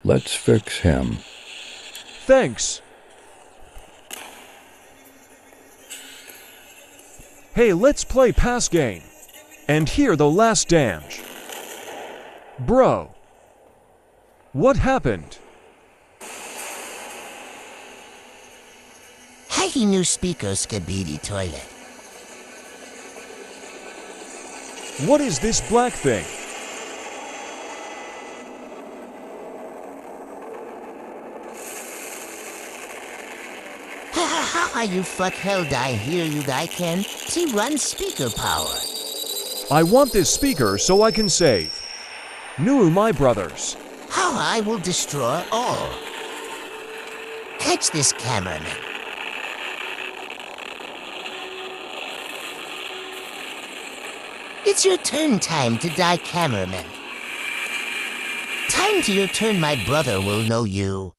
Let's fix him. Thanks. Hey, let's play pass game. And here the last dance. Bro. What happened? Hey, new speaker, skibidi toilet. What is this black thing? How you fuck hell die here you die can? See run speaker power. I want this speaker so I can save. New my brothers. How I will destroy all. Catch this cameraman. It's your turn time to die, cameraman. Time to your turn, my brother will know you.